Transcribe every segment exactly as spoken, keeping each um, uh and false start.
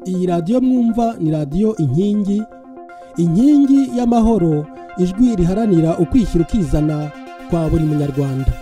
Iyi radio mwumva ni radio Inkingi, Inkingi y'amahoro, ijwi riharanira ukwishyira ukizana kwa buri munyarwanda.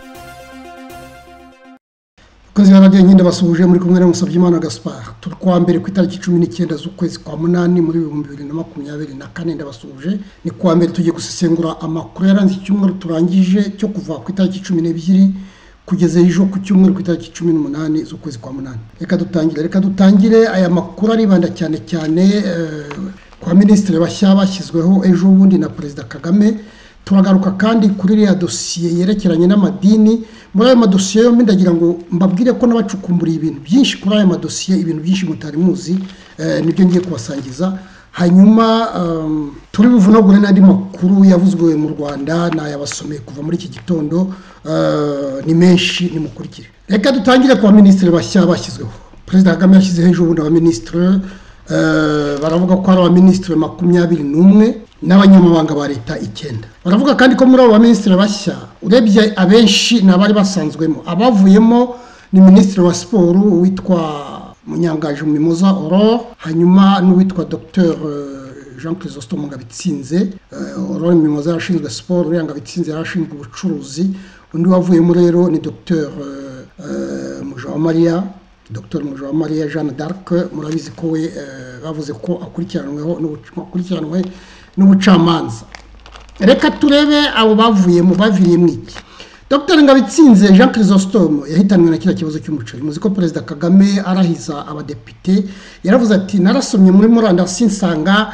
Kazi radio Inkingi basubuje muri kumwe na Musabyimana Gaspard. Turi kwa mbere ku itariki cumi n'icyenda z'ukwezi kwa munani muri bibiri na makumyabiri na kane ndabasubuje. Ni kwa mbere tugiye gusesengura amakuru yaranze icyumweru turangije cyo kuva ku itariki cumi n'ebyiri kugeza ejo ku cyumweru ku itariki cumi n'umunani z'ukwezi kwa munani. Reka dutangire reka dutangire aya makuru aribanda cyane cyane uh, kwa ministre bashya bashyizweho ejo bundi na Perezida Kagame. Turagaruka kandi kuri ya dossier yerekeranye n'amadini. Muri ayo madosiye yo ndagira ngo mbabwire ko nabacukumbura ibintu byinshi kuri ayo madosiye, ibintu byinshi mutari muzi, eh, nibyo ngiye kubasangiza. Hanyuma um, turi buvunagure n'andi makuru yavuzwe mu Rwanda na yabasomeye kuva muri iki gitondo, uh, ni menshi ni mukurikire. Reka dutangire kwa ministre bashya bashyizweho. Perezida Kagame yashyize hejuru bundi aba ministre, uh, baravuga ko ari aba ministre makumyabiri n'umwe n'abanyamabanga ba leta icyenda. Baravuga kandi ko muri abo ministre bashya urebye abenshi nabari basanzwemo, abavuyemo ni ministre wa sport witwa Munyangaje Mimoza Aurore, hanyuma n'uwitwa Docteur Jean Chrysostome Ngabitsinze. Aurore Mimoza yashinzwe sport, Ngabitsinze yarashinzwe ubucuruzi. Undi wavuyemo rero ni Docteur Mujawamariya, Docteur Mujawamariya Jeanne d'Arc. Murabizi ko we bavuze ko akurikiranweho n'ubukurikiranwe n'ubucamanza. Reka turebe abo bavuyemo baviriyemo iki. Docteur Ngabitsinze Jean Chrysostome yahitanwe na kila kibazo cy'umuceri. Muzi ko Perezida Kagame arahiza abadepite, yaravuze ati narasomye muri murandasi nsanga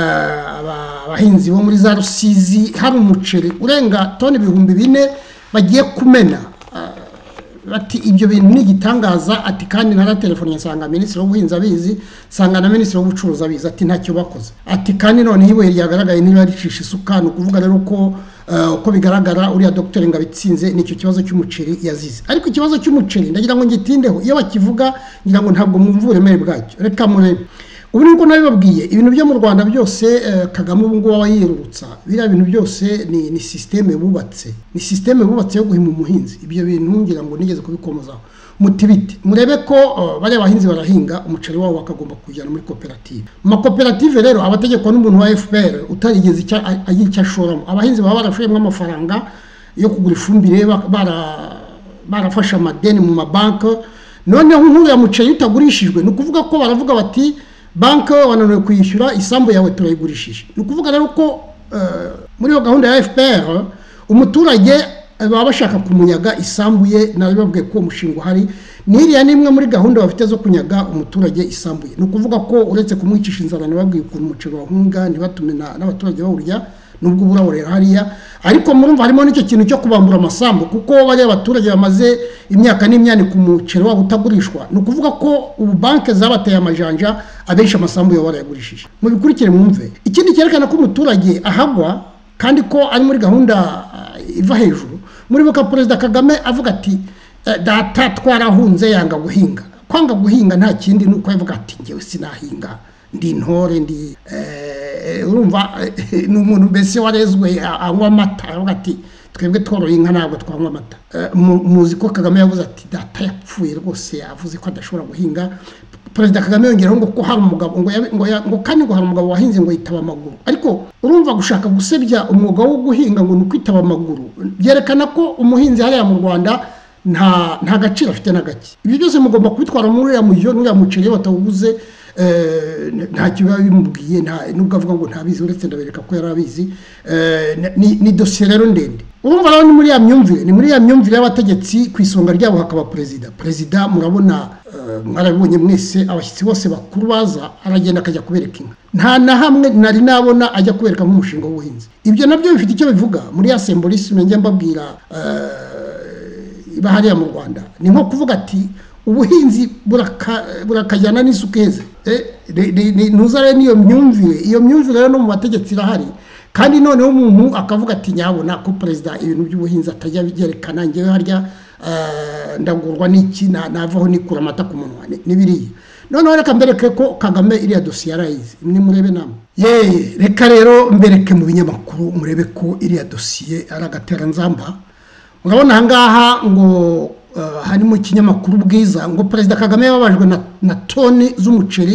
abahinzi bo muri za Rusizi hari umuceri urenga toni ibihumbi bine bagiye kumena. Ati ibyo bintu ni gitangaza. Ati kandi nara telefone nsanga ministre w'ubuhinzi abizi, sanga na ministre w'ubucuruzi abizi. Ati ntacyo bakoze. Ati kandi none hiwe yagaragaye niba ricisha isukano, kuvuga rero ko uko bigaragara uriya Docteur Ngabitsinze nicyo kibazo cy'umuceri yazize. Ariko ikibazo cy'umuceri ndagira ngo ngitindeho, iyo bakivuga ngira ngo ntabwo mwumvure mere bwacyo. Reka murebe ubu niko nabibabwiye, ibintu byo mu Rwanda byose Kagame ubu ngo wayirurutsa biriya bintu byose ni ni systeme bubatse, ni systeme bubatse yo guhima umuhinzi. Ibyo bintu ngira ngo nigeze kubikomozaho mutibite. Murebe ko bari abahinzi barahinga umuceri wabo bakagomba kujyana muri koperative. Ma koperative rero abategeko n'umuntu wa F P R utarigeze icyo ashoramo. Abahinzi baba barashuyemo amafaranga yo kugura ifumbire, bara barafasha amadeni mu mabanki. Noneho nkuru ya muceri utagurishijwe ni ukuvuga ko baravuga bati banki wananiwe kuyishyura isambu yawe turayigurishije. Ni ukuvuga rero ko uh, muri yo gahunda ya F P R umuturage baba bashaka kumunyaga isambu ye. Nabibabwiye ko umushinga hari niriya nimwe muri gahunda bafite zo kunyaga umuturage isambu ye. Ni ukuvuga ko uretse kumwicisha inzara nababwiye ko umuceri wahunga ntibatume n'abaturage bawurya nubwo burawurera hariya. Ariko murumva harimo n'icyo kintu cyo kubambura amasambu, kuko bari abaturage bamaze imyaka n'imyaka ku muceri wabo utagurishwa. Ni ukuvuga ko ubu banki zabateye amajanja abenshi amasambu yo barayagurishije. Mu bikurikire mwumve ikindi cyerekana ko umuturage ahagwa kandi ko ari muri gahunda iva hejuru. Muri boka Perezida Kagame avuga ati data twarahunze yanga guhinga. Kwanga guhinga nta kindi nuko yavuga ati ngewe sinahinga, ndi ntore, ndi urumva n'umuntu bese warezwe anywa amata. Avuga ati twebwe tworoye inka ntabwo twanywa amata. Muzi ko Kagame yavuze ati data yapfuye rwose, yavuze ko adashobora guhinga. Perezida Kagame yongeraho ngo ko hari umugabo ngo ngo ngo kandi ngo hari umugabo wahinze ngo yitaba amaguru. Ariko urumva gushaka gusebya umwuga wo guhinga ngo nukwitaba amaguru byerekana ko umuhinzi hariya mu Rwanda nta nta gaciro afite na gake. Ibyo byose mugomba kubitwara muri ya mujyo n'uriya muceri batawuguze. Eh, nta kiba bimubwiye, nta nubwo avuga ngo ntabizi, uretse ndabereka ko yarabizi. Eh, ni ni dossier rero ndende. Urumva rero ni muri ya myumvire, ni muri ya myumvire y'abategetsi ku isonga ryabo hakaba perezida. Perezida murabona uh, mwarabonye mwese abashyitsi bose bakuru baza aragenda akajya kubereka inka. Nta na hamwe nari nabona ajya kubereka nk'umushinga w'ubuhinzi. Ibyo nabyo bifite icyo bivuga muri ya symbolisme njye mbabwira uh, iba hariya mu Rwanda. Ni nko kuvuga ati ubuhinzi burakajyana n'isukeze. Eh, ntuzare niyo myumvire, iyo myumvire rero no mu bategetsi irahari. Kandi noneho umuntu akavuga ati nyabona ko perezida ibintu by'ubuhinzi atajya byerekana, ngewe harya uh, ndagurwa n'iki navaho nikura amata ku munwa n'ibiriya. Noneho reka mbereke ko Kagame iriya dossier yarayizi. Ni murebe namwe. Ye reka rero mbereke mu binyamakuru murebe ko iriya dossier ari agatera nzamba. Urabona hangaha ngo uh, harimo ikinyamakuru Bwiza ngo Perezida Kagame yababajwe na, na toni z'umuceri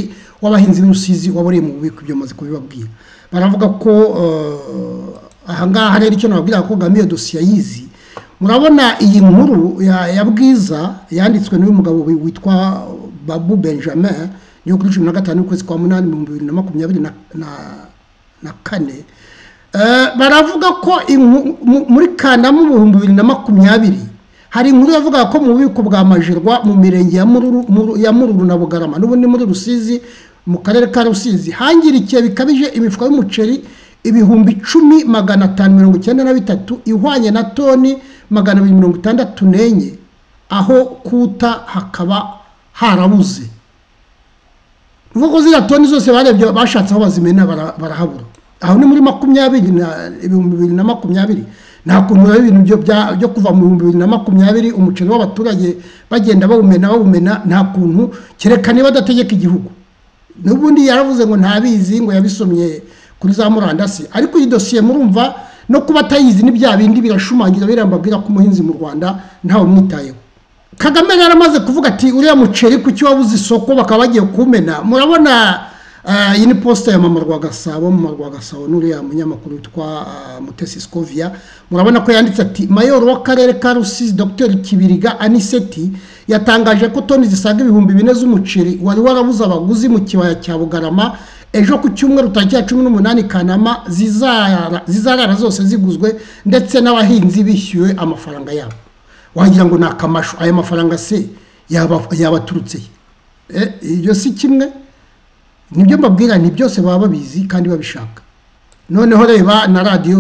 w'abahinzi b'Urusizi waboreye mu bubiko ibyo maze kubibabwira. Baravuga ko aha ngaha rero icyo nababwira ko Kagame iyo dosiye yizi. Murabona iyi nkuru ya Bwiza yanditswe n'uyu mugabo witwa Babu Benjamin yo kuri cumi na gatanu y'ukwezi kwa munani mu bibiri na makumyabiri na kane. Baravuga ko muri Kanama mu bihumbi bibiri na makumyabiri hari inkuru yavuga ko mu bubiko bwa Majerwa mu mirenge ya Mururu na Bugarama n'ubundi muri Rusizi mu karere ka Rusizi hangirikiye bikabije imifuka y'umuceri ibihumbi icumi magana atanu mirongo icyenda na bitatu ihwanye na toni magana abiri mirongo itandatu n'enye, aho kuta hakaba harabuze. Nuko zira toni zose barebye bashatse aho bazimena barahabura. Aho ni muri makumyabiri na ibihumbi bibiri na makumyabiri. Nta kuntu ibintu byo kuva mu bihumbi bibiri na makumyabiri umuceri w'abaturage bagenda bawumena bawumena nta kuntu kereka niba adategeka igihugu. N'ubundi yaravuze ngo ntabizi ngo yabisomye kuri za murandasi, ariko iyi dosiye murumva no kuba atayizi n'ibya bindi birashumangira birambabwira ko umuhinzi mu Rwanda ntawe mwitayeho. Kagame yaramaze kuvuga ati uriya muceri kuki wabuze isoko bakaba bagiye kumena. Murabona iyi ni posta ya Mama Rwagasabo mu Rwagasabo n'uriya munyamakuru witwa Mutesi Scovia. Murabona ko yanditse ati Mayor w'akarere ka Rusizi Dr Kibiriga Aniseti yatangaje ko toni zisaga ibihumbi bine z'umuceri wari warabuze abaguzi mu kibaya cya Bugarama ejo ku cyumweru tariki ya cumi n'umunani Kanama zizarara zizarara zose ziguzwe ndetse n'abahinzi bishyuwe amafaranga yabo. Wagira ngo nakamasho aya mafaranga se yaba yabaturutse eh iyo si kimwe nibyo mbabwira ni byose baba babizi kandi babishaka. Noneho reba na radio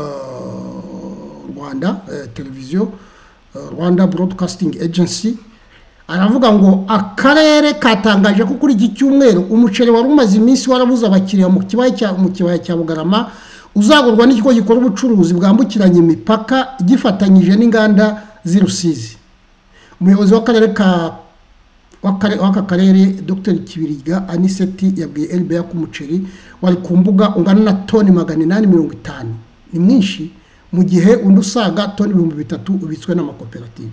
Rwanda televiziyo Rwanda Broadcasting Agency aravuga ngo akarere katangaje ko kuri iki cyumweru umuceri wari umaze iminsi warabuze abakiriya mu kibaya cya mu kibaya cya Bugarama uzagurwa n'ikigo gikora ubucuruzi bwambukiranya imipaka gifatanyije n'inganda z'Irusizi. Umuyobozi w'akarere ka w'aka karere Dr Kibiriga Aniseti yabwiye L B A ko umuceri wari ku mbuga ungana na toni magana inani mirongo itanu. Ni mwinshi mu gihe undi usaga toni ibihumbi bitatu ubitswe n'amakoperative.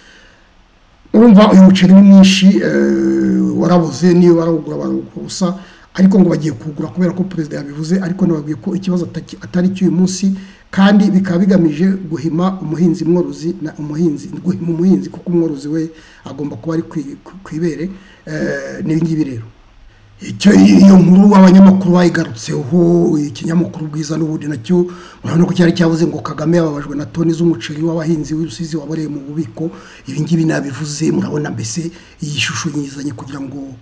Urumva uyu muceri ni mwinshi warabuze niyo barawugura barawugusa, ariko ngo bagiye kugura kubera ko president yabivuze, ariko nababwiye ko ikibazo atari cy'uyu munsi kandi bikaba bigamije guhima umuhinzi mworozi na umuhinzi guhima umuhinzi kuko umworozi we agomba kuba ari kwibere n'ibingibi rero. Icyo iyo nkuru abanyamakuru bayigarutseho ikinyamakuru Bwiza n'ubundi nacyo urabona ko cyari cyavuze ngo Kagame yababajwe na toni z'umuceri w'abahinzi w'Urusizi waboreye mu bubiko. Ibingibi nabivuze murabona mbese iyi shusho nyizanye kugira ngo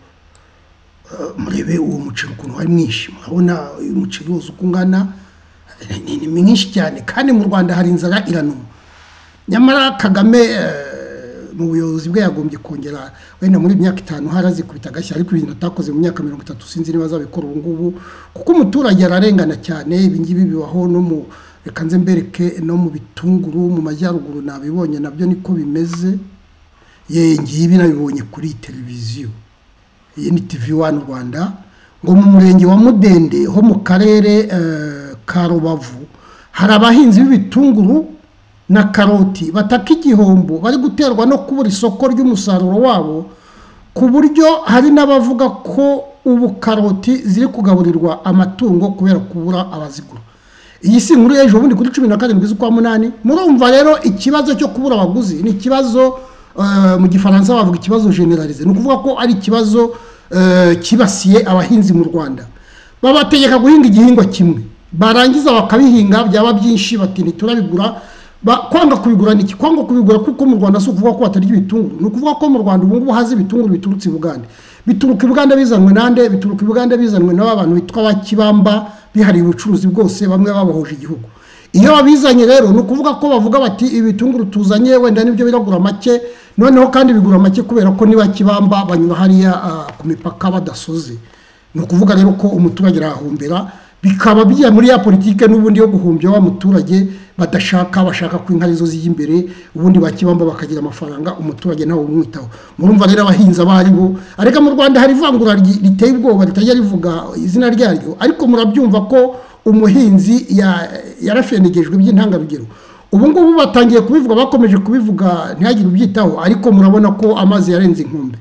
murebe uwo muceri ukuntu wari mwinshi. Murabona uyu muceri wose ukungana ni mwinshi cyane kandi mu Rwanda hari inzara iranuma. Nyamara Kagame mu buyobozi bwe yagombye kongera wenda muri imyaka itanu harazi kubita gashya, ariko ibintu atakoze mu myaka mirongo itatu sinzi niba azabikora ubu ngubu kuko umuturage ararengana cyane. Ibingibi bibaho no mu reka nze mbereke no mu bitunguru mu majyaruguru nabibonye nabyo niko bimeze. Ye ngibi nabibonye kuri televiziyo iyi ni T V one Rwanda ngo mu murenge wa Mudende ho mu karere ka Rubavu hari abahinzi b'ibitunguru na karoti bataka igihombo bari guterwa no kubura isoko ry'umusaruro wabo, ku buryo hari n'abavuga ko ubu karoti ziri kugaburirwa amatungo kubera kubura abazigura. Iyi si nkuru ejo bundi kuri cumi na karindwi z'ukwa munani. Murumva rero ikibazo cyo kubura abaguzi ni ikibazo mu gifaransa bavuga ikibazo generalize, ni ukuvuga ko ari ikibazo kibasiye abahinzi mu Rwanda. Babategeka guhinga igihingwa kimwe barangiza bakabihinga byaba byinshi bati ntiturabigura. Kwanga kubigura niki? Kwanga kubigura kuko mu Rwanda so kuvuga ko batari ibitunguru, ni ukuvuga ko mu Rwanda ubu ngubu hazi ibitunguru biturutse i Bugande. Bituruka i Bugande bizanwe nande? Bituruka i Bugande bizanwe n'abantu bitwa bakibamba bihari ubucuruzi bwose bamwe babahoje igihugu. Iyo babizanye rero ni ukuvuga ko bavuga bati ibitunguru tuzanye wenda nibyo biragura make, noneho kandi bigura make kubera ko niba kibamba banyura hariya ku mipaka badasoze. Ni ukuvuga rero ko umuturage arahumbera, bikaba bijya muri ya politike n'ubundi yo guhumbya wa muturage badashaka bashaka ko inka zo zijya imbere, ubundi bakibamba bakagira amafaranga umuturage nawe umwitaho. Murumva rero abahinza bari bo, ariko mu Rwanda hari ivangura riteye ubwoba ritajya rivuga izina ryaryo, ariko murabyumva ko umuhinzi yarafenegejwe by'intangarugero. Ubu ngubu batangiye kubivuga, bakomeje kubivuga ntihagire ubyitaho, ariko murabona ko amazi yarenze inkombe.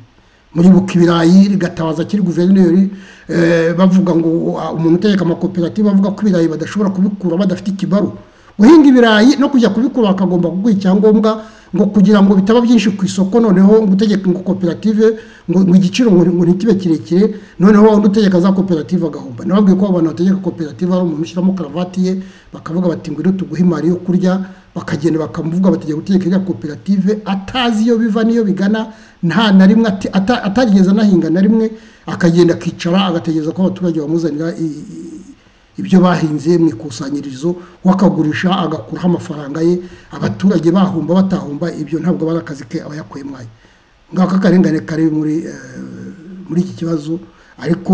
muri buka ibirayi Gatabaza kiri guverineri bavuga ngo umuntu utegeka amakoperative bavuga ko ibirayi badashobora kubikura badafite ikibaru. Guhinga ibirayi no kujya kubikura bakagomba kuguha icyangombwa ngo kugira ngo bitaba byinshi ku isoko, noneho ngo utegeka ngo koperative ngo igiciro ngo ntikibe kirekire, noneho undi utegeka za koperative agahomba. Nababwiye ko abantu bategeka koperative ari umuntu ushyiramo karavati ye bakavuga bati ngo tuguhe imari yo kurya, bakagenda bakamuvuga bategeka gutegeka iriya koperative atazi iyo biva niyo bigana, nta na rimwe atarigeze anahinga na rimwe, akagenda akicara agategereza ko abaturage bamuzanira ibyo bahinze mu ikusanyirizo, wakagurisha agakuraho amafaranga ye, abaturage bahomba batahomba, ibyo ntabwo bari akazi ke aba yakuye mwaye. Ngaka akarengane kari muri muri iki kibazo, ariko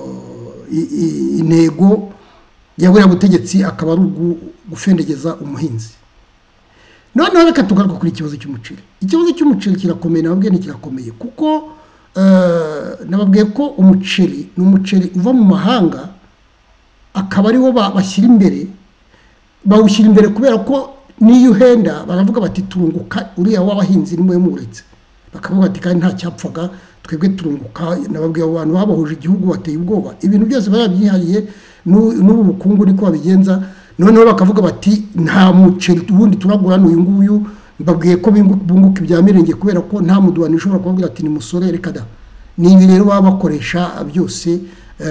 intego yabura butegetsi akaba ari gufendegeza umuhinzi. Noneho reka tugaruka kuri ikibazo cy'umuceri. Ikibazo cy'umuceri kirakomeye, nababwiye ni kirakomeye kuko nababwiye ko umuceri ni umuceri uva mu mahanga, akaba ariwo bashyira imbere, bawushyira imbere kubera ko niyo uhenda baravuga bati turunguka, uriya w'abahinzi nimwe muretse, bakavuga bati kandi nta cyapfaga twebwe turunguka. Nababwiye abo bantu babahuje igihugu bateye ubwoba, ibintu byose barabyihariye n'ubu bukungu niko babigenza. Noneho bakavuga bati nta muceri ubundi turagura n'uyu nguyu, babwiye ko bunguka ibya mirenge kubera ko nta muduwani ushobora kubabwira ati ni musore reka da. Ni ibi rero baba bakoresha byose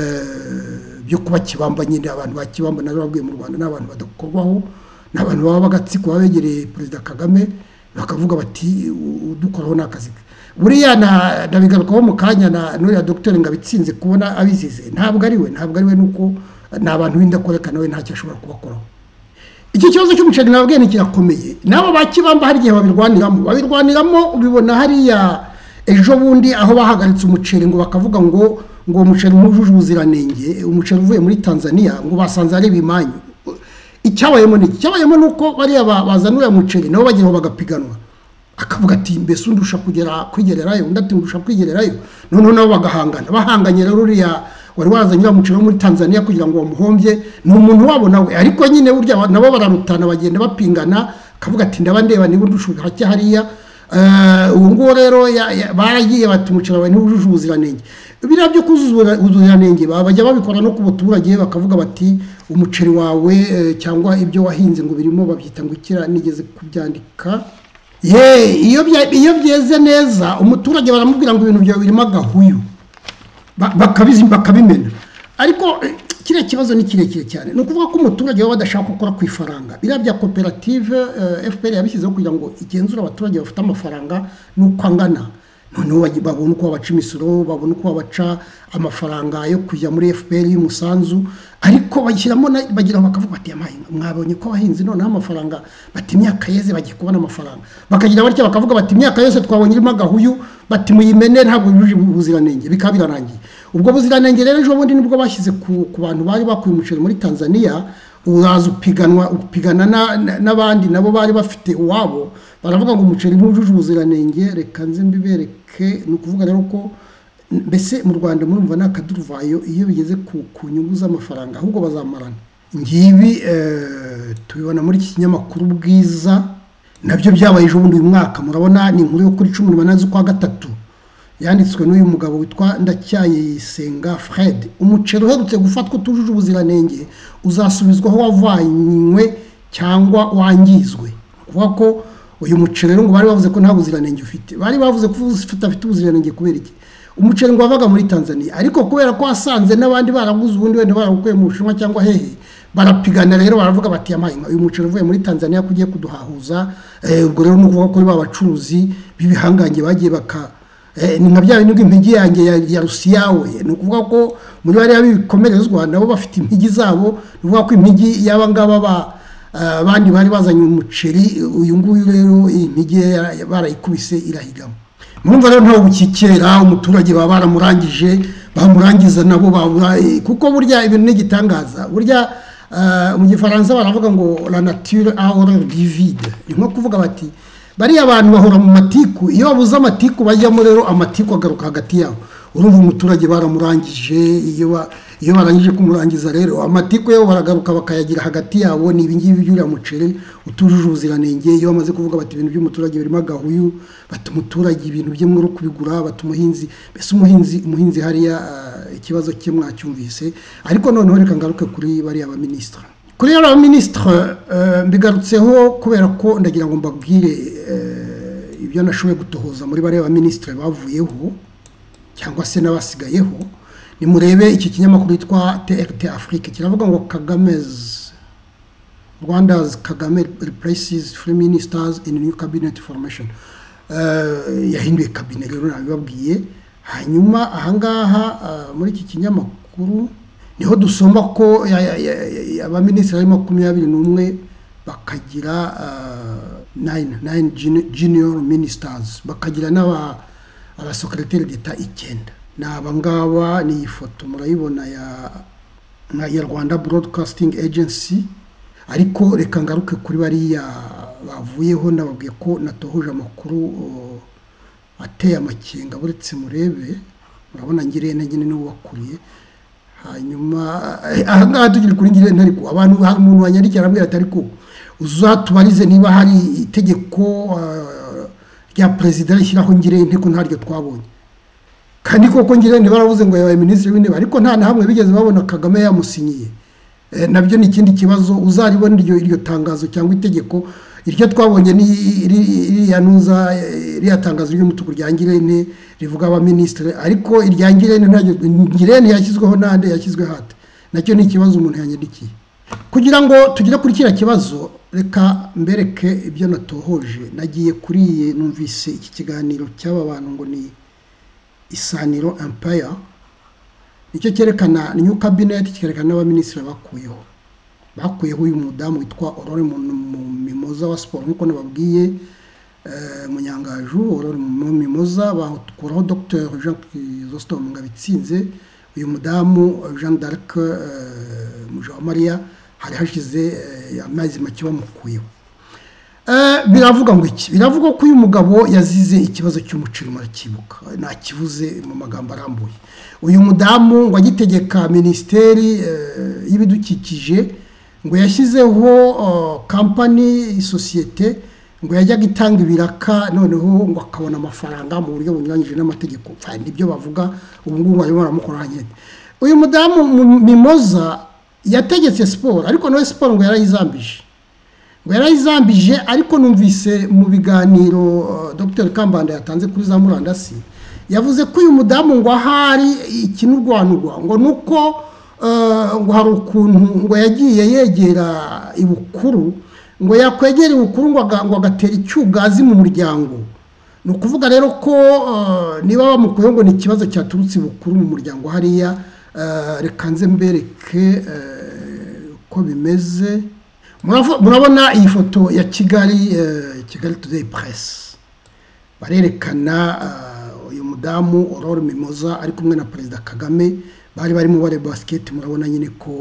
byo kuba kibamba, nyine abantu bakibamba narababwiye mu Rwanda n'abantu badakorwaho, n'abantu baba bagatsiko babegereye Perezida Kagame bakavuga bati udukoraho n'akazi. Buriya ndabigarukaho mu kanya na n'uriya Dr Ngabitsinze kubona abizize, ntabwo ari we ntabwo ari we nuko n'abantu b'indakoreka nawe ntacyo ashobora kubakoraho. Iki kibazo cy'umuceri nababwiye ni kirakomeye, nabo bakibamba hari igihe babirwaniramo babirwaniramo ubibona hariya ejo bundi aho bahagaritse umuceri ngo bakavuga ngo ngo umuceri mujuje ubuziranenge, umuceri uvuye muri Tanzania ngo basanze ari bimanyu. Icyabayemo ni icyabayemo nuko bariya bazanura umuceri nabo bagiraho bagapiganwa, akavuga ati mbese undusha kugera kwigererayo, undi ati ndusha kwigererayo, noneho nabo bagahangana. Bahanganye rero uriya wari wazanyura umuceri muri Tanzania kugira ngo bamuhombye ni umuntu wabo nawe, ariko nyine burya nabo bararutana bagenda bapingana, akavuga ati ndaba ndeba niba ndushuka hake hariya. Ubu ngubu rero baragiye bati umuceri wawe ntujuje ubuziranenge. Biriya byo kuzuza ubuziranenge bajya babikora no ku baturage bakavuga bati umuceri wawe cyangwa ibyo wahinze ngo birimo babyita ngo ikira, nigeze kubyandika. Ye iyo iyo byeze neza umuturage baramubwira ngo ibintu byawe birimo agahuyu, bakabizimba bakabimena. Ariko kire kibazo ni kirekire cyane, no kuvuga ko umuturage baba badashaka gukora ku ifaranga. Biriya bya koperative F P R yabishyizeho kugira ngo igenzura abaturage bafite amafaranga nuko angana, noneho babona uko babaca imisoro, babona uko babaca amafaranga yo kujya muri F P R y'umusanzu, ariko bashyiramo bagira bakavuga bati mwabonye ko abahinzi noneho amafaranga bati imyaka yeze bagiye kubona amafaranga, bakagira batya bakavuga bati imyaka yose twabonye irimo agahuyu, bati muyimene ntabwo yujuje ubuziranenge, bikaba birarangiye. Ubwo buziranenge rero ejo bundi nibwo bashyize ku bantu bari bakuye umuceri muri Tanzania, uraza upiganwa upigana n'abandi nabo bari bafite uwabo, baravuga ngo umuceri ntujuje ubuziranenge. Reka nze mbibereke, ni ukuvuga rero ko mbese mu Rwanda murumva n'akaduruvayo iyo bigeze ku nyungu z'amafaranga ahubwo bazamarana. Ngibi tubibona muri iki kinyamakuru Bwiza, nabyo byabaye ejo bundi uyu mwaka. Murabona ni inkuru yo kuri cumi n'umunani z'ukwa gatatu yanditswe n'uyu mugabo witwa Ndacyayisenga Fred. Umuceri uherutse gufatwa utujuje ubuziranenge uzasubizwa aho wavanywe cyangwa wangizwe. Kuvuga ko uyu muceri ngo bari bavuze ko nta buziranenge ufite, bari bavuze ko ufite afite ubuziranenge kubera iki? Umuceri ngo wavaga muri Tanzania, ariko kubera ko asanze n'abandi baraguze ubundi wenda baragukuye mu Bushinwa cyangwa hehe, barapigana rero baravuga bati yamaye uyu muceri uvuye muri Tanzania kugiye kuduhahuza. Ubwo rero nukuvuga ko ba bacuruzi bibihangange bagiye baka ni nka bya bintu impigi yanjye ya Rusiya we, ni ukuvuga ko muri bariya bikomerezwa nabo bafite impigi zabo, ni ukuvuga ko impigi yaba ngaba ba abandi bari bazanye umuceri, uyu nguyu rero impigi barayikubise irahigamo. Murumva rero ntawo bukikera umuturage baba baramurangije bamurangiza nabo babura, kuko burya ibintu n'igitangaza. Burya mu Gifaransa baravuga ngo la nature a horreur du vide, ni nko kuvuga bati bariya abantu bahora mu matiku, iyo babuze amatiku bajyamo rero amatiku agaruka hagati yabo. urumva umuturage baramurangije. iyo iyo barangije kumurangiza rero amatiko yo baragaruka bakayagira hagati yabo, ni ibingibi by'uriya muceri utujuje ubuziranenge. Iyo bamaze kuvuga bati ibintu by'umuturage birimo agahuyu, bati umuturage ibintu bye mwero kubigura, bati umuhinzi, mbese umuhinzi umuhinzi hariya uh, ikibazo cye mwacyumvise. Ariko noneho reka ngaruke kuri bari aba ministre kuri aba ministre uh, mbigarutseho kubera ko ndagira ngo mbabwire uh, ibyo nashoboye gutohoza muri bari aba ministre bavuyeho cyangwa se n'abasigayeho. Nimurebe iki kinyamakuru yitwa T R T Afrique kiravuga ngo Kagame's Rwanda's Kagame replaces three ministers in new cabinet formation. Uh, yahinduye cabinet rero nabibabwiye. Hanyuma ahangaha uh, muri iki kinyamakuru niho dusomba ko aba minister ari makumyabiri n'umwe bakagira uh, nine nine junior ministers, bakagira n'aba aba secrétaire d'État icyenda. Naba ngaba ni ifoto murayibona ya ya Rwanda Broadcasting Agency. Ariko reka ngaruke kuri bariya bavuyeho, nababwiye ko natohoje amakuru uh, ateye amakenga. Buretse murebe, murabona Ngirente nyine niwe wakuriye. Hanyuma ahangaha tugire kuri Ngirente, ariko abantu hari umuntu wanyandikira arambwira ati ariko uzatubarize niba hari itegeko uh, rya president rishyiraho Ngirente ko ntaryo twabonye. Kandi koko Ngirente baravuze ngo yabaye ministre w'intebe, ariko nta na hamwe bigeze babona Kagame yamusinyiye. E, nabyo ni ikindi kibazo. Uzaribona iryo iryo tangazo cyangwa itegeko. Iryo twabonye ni iri yanuza iri tangazo ry'umutuku rya Ngirente rivuga aba ministre, ariko irya Ngirente ntajyo Ngirente yashyizweho nande yashyizwe hate. Nacyo ni ikibazo umuntu yanyandikiye. Kugira ngo tugire kuri kira kibazo, reka mbereke ibyo natohoje. Nagiye kuri numvise iki kiganiro cy'aba bantu ngo ni Isaniro Empire, nicyo cyerekana new cabinet, cyerekana aba ministre bakuyeho bakuyeho uyu mudamu witwa Aurore Mimoza wa sport nkuko nababwiye, eh, Munyangaju Aurore Mimoza, bakuraho Dr Jean Chrysostome Ngabitsinze. Uyu mudamu Jean d'Arc eh, Mujawamariya hari hashize eh, amazi make bamukuyeho. Eh, biravuga ngo iki? Biravuga ko uyu mugabo yazize ikibazo cy'umuceri marakibuka, nakivuze mu magambo arambuye. Uyu mudamu ngo agitegeka ministeri uh, y'ibidukikije ngo yashyizeho uh, company societe ngo yajya gitanga ibiraka, noneho ngo akabona amafaranga mu buryo bunyuranyije n'amategeko. Kandi ibyo bavuga ubu ngubu barimo baramukoranye. Uyu mudamu Mimoza yategetse sport, ariko no sport ngo yarayizambije ngo yarayizambije ariko numvise mu biganiro uh, Dr Kambanda yatanze kuri za murandasi, yavuze ko uyu mudamu ngo ahari ikinurwanurwa ngo nuko uh, ngo hari ukuntu ngo yagiye yegera ibukuru, ngo yakwegera ibukuru ngo agatera icyugazi mu muryango. Ni ukuvuga rero ko uh, niba bamukuye ngo ni ikibazo cyaturutse ibukuru mu muryango hariya. Uh, reka nze mbereke uh, ko bimeze. Murabona iyi foto ya Kigali uh, Kigali Today Press, barerekana uh, uyu mudamu Aurore Mimoza ari kumwe na Perezida Kagame, bari bari mu bare basket. Murabona nyine ko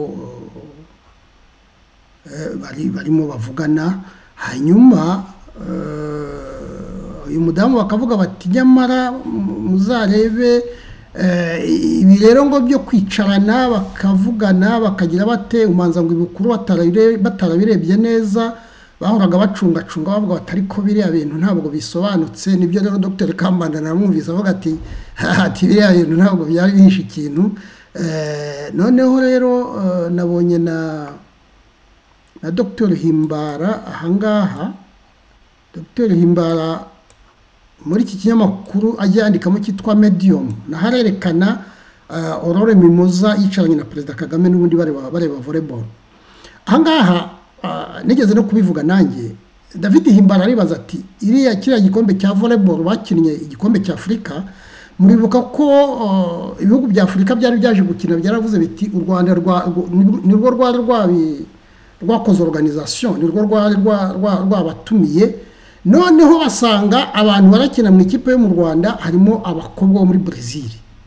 uh, bari barimo bavugana. Hanyuma uh, uyu mudamu bakavuga bati nyamara muzarebe ibi rero ngo byo kwicarana bakavugana bakagira bate, umanza ngo ibukuru batarabirebye neza, bahoraga bacunga cunga bavuga batari ko biriya bintu ntabwo bisobanutse. Nibyo rero Dr Kambanda namwumvise avuga ati ati biriya bintu ntabwo byari bihishe ikintu. Eh, noneho rero uh, nabonye na na Dr Himbara ahangaha. Dr Himbara muri iki kinyamakuru ajya yandikamo cyitwa Medium, na harerekana uh, Aurore Mimoza yicaranye na Perezida Kagame n'ubundi bareba bareba volleyball. Ahangaha uh, nigeze no kubivuga nanjye. David Himbara aribaza ati iriya kiriya gikombe cya volleyball bakinnye igikombe cya Afrika, muribuka ko uh, ibihugu bya Afrika byari byaje gukina byaravuze biti u Rwanda rwa nirwo rwari rwabi rwakoze organisation, nirwo rwari rwabatumiye. Noneho basanga abantu barakina mu ikipe yo mu Rwanda harimo abakobwa bo muri Brazil,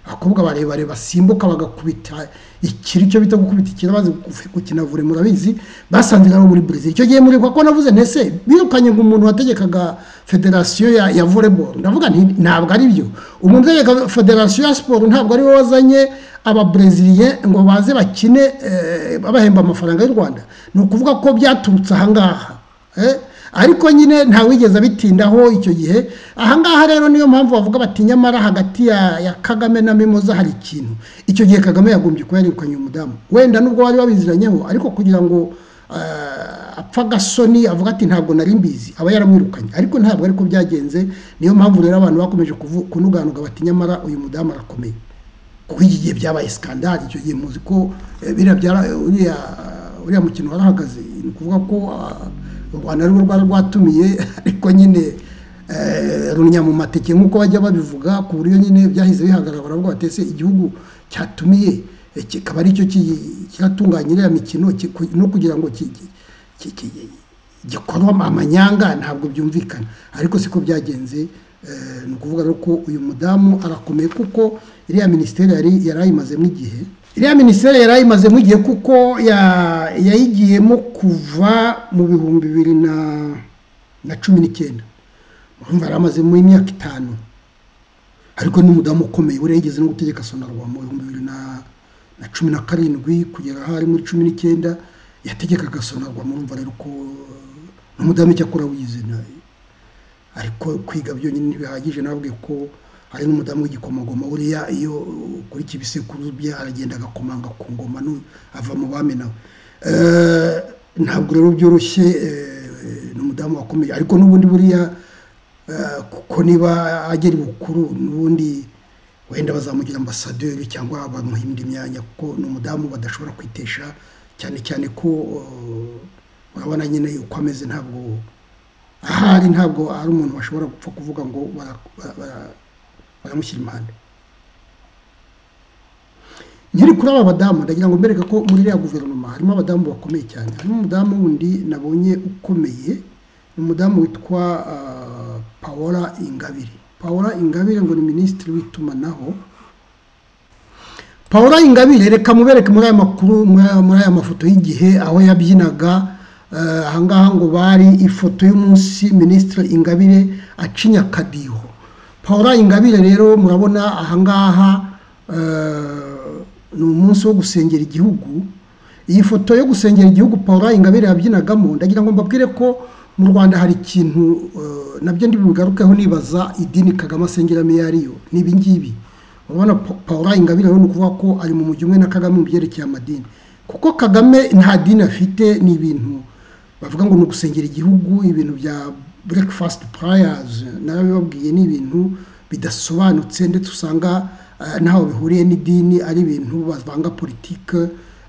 abakobwa barebare basimbuka bagakubita ikiri cyo bita gukubita ikiri bazi gukina vore murabizi basanze nabo muri Brazil icyo gihe muri ko navuze ntese birukanye ngo umuntu wategekaga federation ya, ya volleyball ndavuga nti ntabwo ari byo umuntu utegeka federation ya sport ntabwo ari we wazanye aba Brazilien ngo baze bakine eh, babahemba amafaranga y'u Rwanda ni ukuvuga ko byaturutse ahangaha eh ariko nyine nta wigeze bitindaho icyo gihe ahangaha rero niyo mpamvu bavuga bati nyamara hagati ya, ya Kagame na Mimoza hari ikintu icyo gihe Kagame yagombye ko yarikanye umudamu wenda nubwo bari babiziranyeho ariko kugira ngo uh, apfa gasoni avuga ati ntabwo nari mbizi aba yaramwirukanye ariko ntabwo ariko byagenze niyo mpamvu rero abantu bakomeje kunuganuga bati nyamara uyu mudamu arakomeye kuko iki gihe byabaye skandal icyo gihe muzi ko eh, bira byara uriya uriya mukino warahagaze ni kuvuga ko uh, u Rwanda rwo rwari rwatumiye ariko nyine eh runya mu mateke nkuko bajya babivuga ku buryo nyine byahize bihagarara baravuga batese igihugu cyatumiye kikaba ari cyo kiratunganyira ya mikino no kugira ngo gikorwa amanyanga ntabwo byumvikana ariko siko byagenze ni ukuvuga rero ko uyu mudamu arakomeye kuko iriya ministeri yari yarayimazemo igihe iriya ministeri yarayimazemo igihe kuko yayigiyemo kuva mu bihumbi bibiri na cumi n'icyenda urumva yaramazemo imyaka itanu ariko ni umudamu ukomeye uri yigeze no gutegeka Sonarwa mu bihumbi bibiri na cumi na karindwi kugera hari muri cumi n'icyenda yategekaga Sonarwa murumva rero ko n'umudamu cyakora wize ariko kwiga byo nyine bihagije nabwiye ko hari n'umudamu w'igikomagoma uriya iyo kuri kibisekuru bya aragenda agakomanga ku ngoma no ava mu bame nawe eh ntabwo rero byoroshye n'umudamu wakomeye ariko n'ubundi buriya kuko niba ageri bukuru n'ubundi wenda bazamugira ambassadeur cyangwa bamuhimba imyanya kuko n'umudamu badashobora kwitesha cyane cyane ko urabona nyine uko ameze ntabwo ahari ntabwo ari umuntu bashobora gupfa kuvuga ngo baramushyira impande nyiri kuri aba badamu ndagira ngo mbereka ko muri iriya guverinoma harimo abadamu bakomeye cyane harimo umudamu wundi nabonye ukomeye umudamu witwa Paola Ingabire Paola Ingabire ngo ni minisitiri w'itumanaho Paola Ingabire reka mubereke muri aya makuru muri aya mafoto y'igihe aho yabyinaga ahangaha ngo bari ifoto y'umunsi minisitiri Ingabire acinya kadiho Paola Ingabire rero murabona ahangaha ni umunsi wo gusengera igihugu iyi foto yo gusengera igihugu Paola Ingabire yabyinagamo ndagira ngo mbabwire ko mu Rwanda hari ikintu nabyo ndi bugarukeho nibaza idini Kagame asengeramo yariyo nibi ngibi urabona Paola Ingabire rero nukuvuga ko ari mu mujyi umwe na Kagame mu byerekeye amadini kuko Kagame nta dini afite ni ibintu bavuga ngo no gusengera igihugu ibintu bya breakfast prayers narabibabwiye ni ibintu bidasobanutse ndetse usanga naho bihuriye n'idini ari ibintu bavanga politique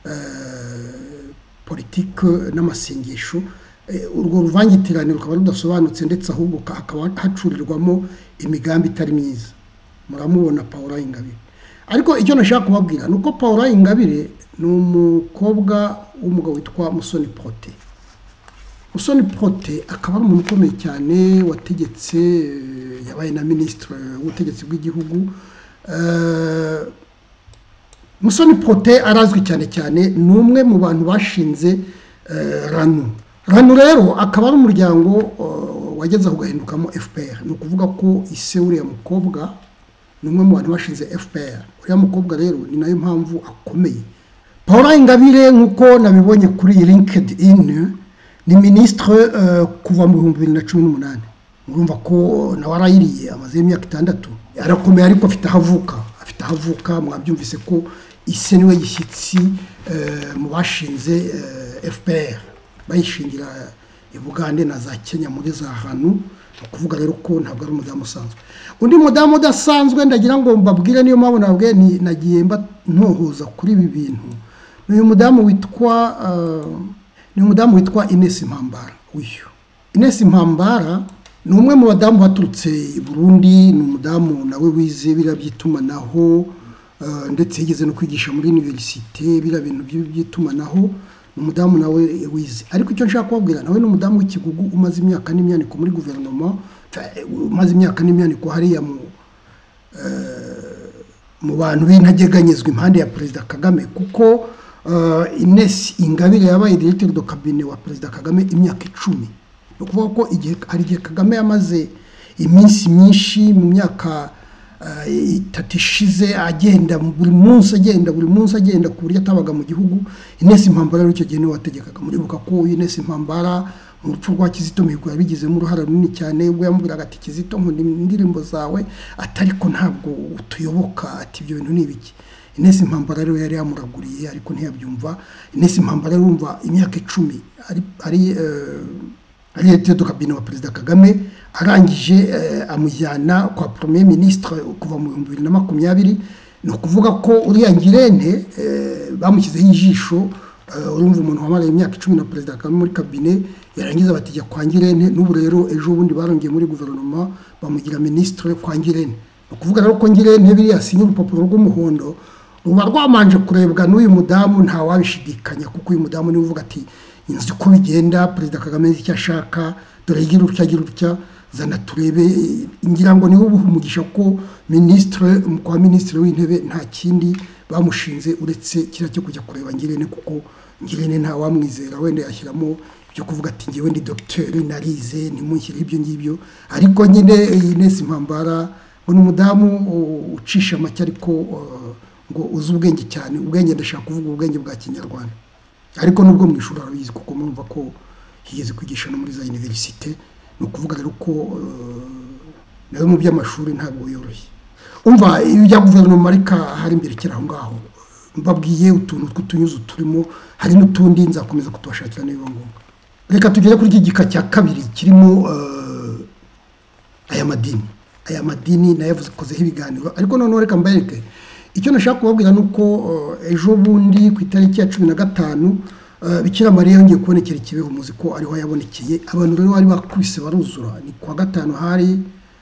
politique n'amasengesho urwo ruvangitirane rukaba rudasobanutse ndetse ahubwo akaba hacurirwamo imigambi itari myiza muramubona Paola Ingabire ariko icyo nashaka kubabwira nuko Paola Ingabire ni umukobwa w'umugabo witwa Musoni Prote Musoni Prote akaba ari umuntu ukomeye cyane wategetse yabaye na ministre w'ubutegetsi bw'igihugu Musoni Prote arazwi cyane cyane ni umwe mu bantu bashinze Ranu Ranu rero akaba ari umuryango wageze aho gahindukamo F P R ni ukuvuga ko ise uriya mukobwa ni umwe mu bantu bashinze F P R uriya mukobwa rero ni nayo mpamvu akomeye Paola Ingabire nkuko nabibonye kuri LinkedIn ni ministre kuva mu bihumbi bibiri na cumi n'umunani urumva ko nawe arayiriye amaze imyaka itandatu arakomeye ariko afite ahavuka afite ahavuka mwabyumvise ko ise niwe gishyitsi mu bashinze F P R bayishingira i Bugande na za Kenya muri za Ranu kuvuga rero ko ntabwo ari umudamu usanzwe undi mudamu udasanzwe ndagira ngo mbabwire niyo mpamvu nabwe nagiye mba ntohoza kuri ibi bintu uyu mudamu witwa ni umudamu witwa Ines Mpambara uyu Ines Mpambara ni umwe mu badamu baturutse i Burundi ni umudamu nawe wize bira byitumanaho ndetse yigeze no kwigisha muri universite bira bintu by'itumanaho umudamu nawe wize ariko icyo nshaka kubabwira nawe n'umudamu w'ikigugu umaze imyaka n'imyaniko muri guverinoma umaze imyaka n'imyaniko hariya mu mu bantu b'intajyeganyezwa impande ya Perezida Kagame kuko uh, Ines Ingabire yabaye directeur de cabinet wa Perezida Kagame imyaka icumi. No kuvuga ko igihe ari gihe Kagame yamaze iminsi myinshi mu myaka itatu ishize agenda buri munsi agenda buri munsi agenda ku buryo atabaga mu gihugu. Ines Mpambara rero icyo gihe niwe wategekaga. Muribuka ko Ines Mpambara mu rupfu rwa Kizito Mihigo yabigizemo uruhara runini cyane, ubwo yamubwiraga ati Kizito nkunda indirimbo zawe atari ko ntabwo utuyoboka, ati ibyo bintu ni ibiki. Ines Mpambara rero yari yamuraguriye ariko ntiyabyumva. Ines Mpambara rumva imyaka icumi ari ari ari directeur de cabinet wa Perezida Kagame, arangije amujyana kwa Premier Ministre kuva mu bibiri na makumyabiri. No kuvuga ko uriya Ngirente bamushyizeho ijisho. Urumva umuntu wamara imyaka icumi na Perezida Kagame muri cabinet, yarangiza batijya kwa Ngirente. N'ubu rero ejo bundi barongeye muri guverinoma bamugira ministre kwa Ngirente. No kuvuga rero ko Ngirente biri yasinye urupapuro rw'umuhondo ruba rwamanje kurebwa n'uyu mudamu, nta wabishidikanya kuko uyu mudamu niwe uvuga ati inzi ko bigenda Perezida Kagame icyo ashaka, dore igira utya gira utya, zana turebe. Ngira ngo niwe umugisha ko ministre kwa ministre w'intebe nta kindi bamushinze uretse kira cyo kujya kureba Ngirente, kuko Ngirente nta wamwizera wenda yashyiramo byo kuvuga ati ngewe ndi docteur narize ntimunshyire ibyo ngibyo. Ariko nyine Ines Mpambara ngo umudamu ucisha make ariko uh, ngo uzi ubwenge cyane. Ubwenge ndashaka kuvuga ubwenge bwa Kinyarwanda, ariko nubwo mu ishuri arabizi kuko mumva ko higeze kwigisha no muri za universite. No kuvuga rero ko uh, nawe mu by'amashuri ntabwo yoroshye. Umva ibya guverinoma ariko hari imbere kiraho ngaho mbabwiye utuntu tw'utunyuzo turimo, hari n'utundi nzakomeza kutubashakira niba ngombwa. Reka tugere kuri iki gika cya kabiri kirimo uh, aya madini. Aya madini nayavuze kozeho ibiganiro, ariko none reka mbereke icyo nashaka kubabwira nuko uh, ejo bundi ku itariki ya cumi na gatanu uh, Bikira Mariya yongeye kubonekera Kibeho. Muzi ko ariho yabonekeye. Abantu rero bari bakubise baruzura. Ni kwa gatanu hari